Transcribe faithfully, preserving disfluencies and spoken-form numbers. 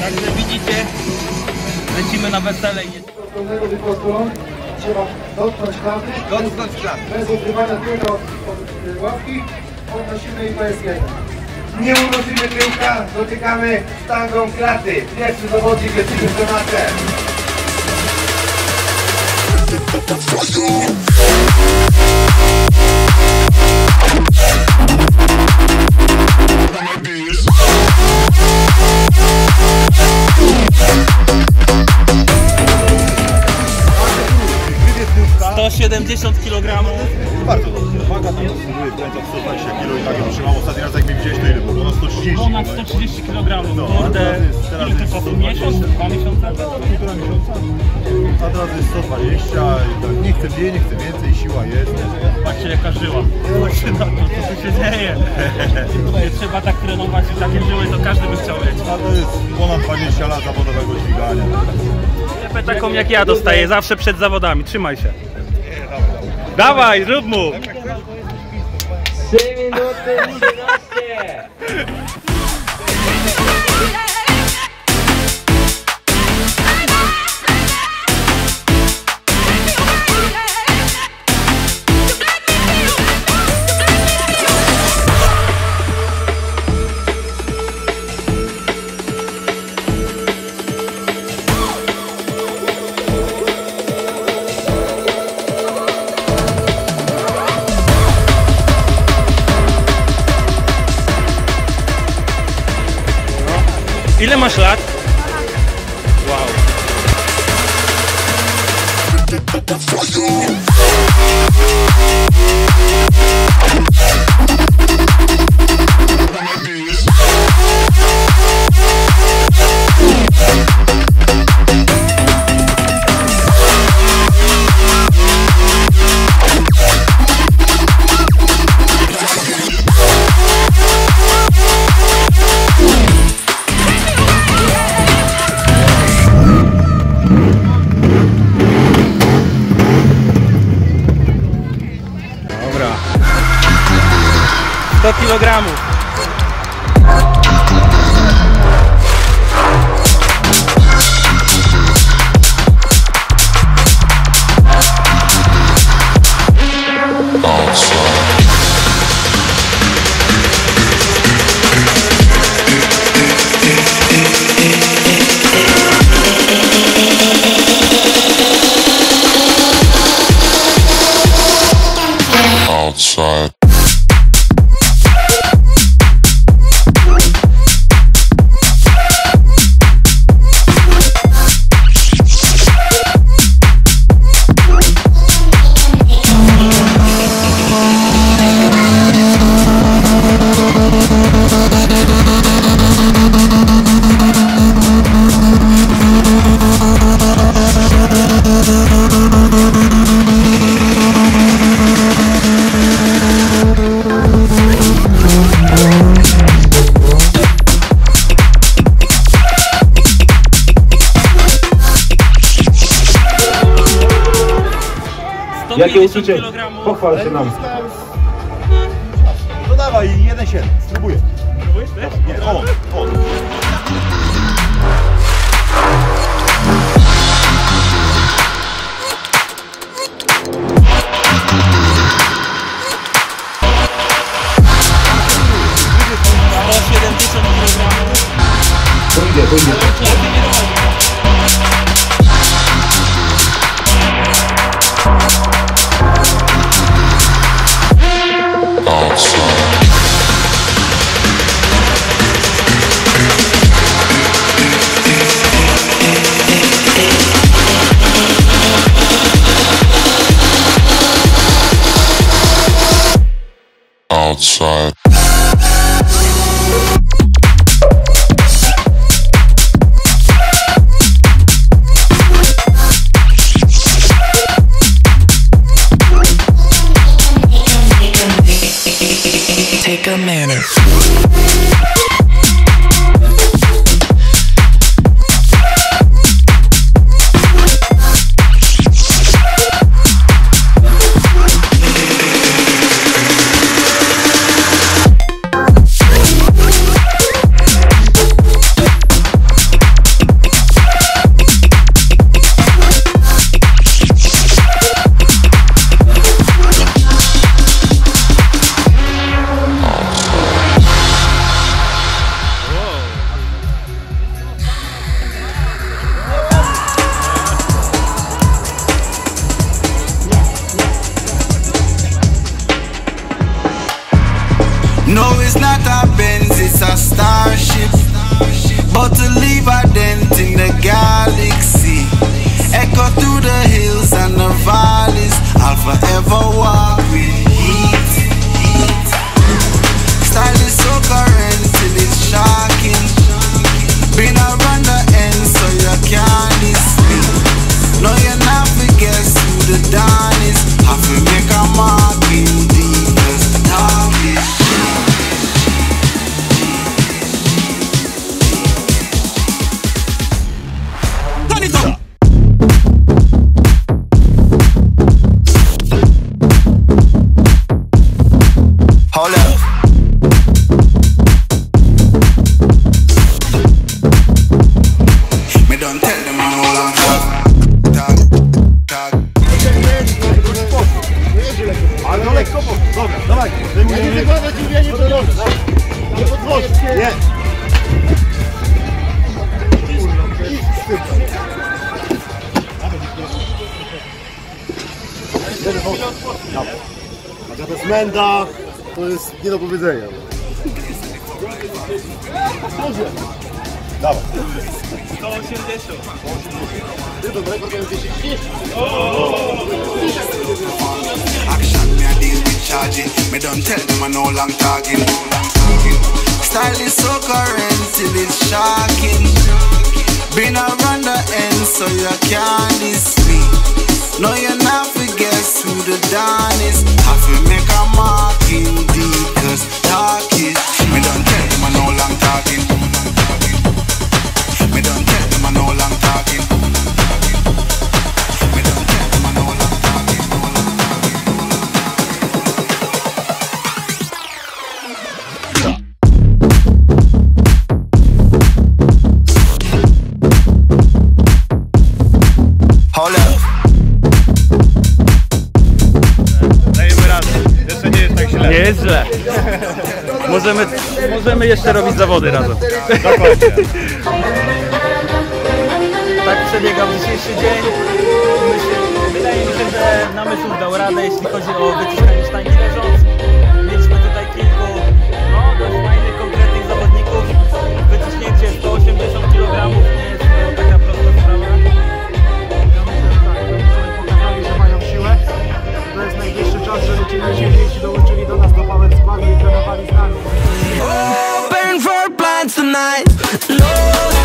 Także widzicie, lecimy na wesele i jest... Pełnego wypostu trzeba dotknąć klaty. Dotknąć klaty. Bez odrywania tyłka od ławki podnosimy i to jest jeden. Nie unosimy tyłka, dotykamy sztangą klaty. Pierwszy zawodnik lecimy z granatem. sto siedemdziesiąt kilogramów. Bardzo dobrze. Waga tam oscyluje w granicach sto dwadzieścia kilo i tak ją trzymam. Ostatni raz jak mnie widziałeś, to ile było? Ponad sto trzydzieści. Ponad sto trzydzieści kilogramów. No, Kurde, teraz ile jest to sto po miesiąc? Dwa miesiące? Półtora miesiąca. A teraz jest sto dwadzieścia i tak nie chcę mniej, nie chcę więcej, siła jest. Patrzcie jaka żyła. Patrzcie na to, co tu się dzieje. Nie trzeba tak trenować i takie żyły to każdy by chciał mieć. A to jest ponad dwadzieścia lat zawodowego dźwigania. Lepę taką jak ja dostaję zawsze przed zawodami. Trzymaj się. Dawaj, rób mu! trzy minuty trzynaście! Ile masz lat? Wow. sto kilogramów. Outside. Jakie uczucie? Pochwal się nam. No dawaj, jeden siedem, spróbuję. Próbujesz też? Nie, on, on. sto siedemdziesiąt kilogramów. Pójdzie, pójdzie. Outside. Take a minute. forever walk with heat. Style is so current till it's shocking. Been around the end so you can't diss me. No, you're not to guess who the Don is. Have to make a mark indeed, cause the talk is turn it up. Hold up. Me don't tell them I'm no longer tag, tag. Ale no lekko, dobra, dawaj. Ja nie zakładać, ja nie podnoszę. Nie podnoszę, nie. A to jest menda, to jest nie do powiedzenia. Dawaj. sto osiemdziesiąt. Ty to rekord to jest dziesięć. Action me a deal with charging. Me don't tell them I no long talking. Style is so current till it's shocking. Been around the end so you can't diss me. No, you're not to guess who the Don is. Have to make a mark indeed, cause talk is. Me don't tell them I no long talking. Me don't tell them I no long talking. Me don't tell them I no long talking. Hold up. Dajemy radę. Jeszcze nie jest tak źle. Nie jest źle. Możemy, możemy jeszcze robić zawody razem. Dokładnie. Tak przebiegał dzisiejszy dzień. Myślę, wydaje mi się, że Namysłów dał radę, jeśli chodzi o wyciskanie sztangi leżąc. Mieliśmy tutaj kilku no, dość fajnych, konkretnych zawodników. Wyciśnięcie sto osiemdziesiąt kilogramów nie jest to taka prosta sprawa. Pokazali, że mają siłę. To jest najwyższy czas, żeby ci najsilniejsi dołączyli do nas do power składu i trenowali z nami. Oh, burn for plans tonight. No.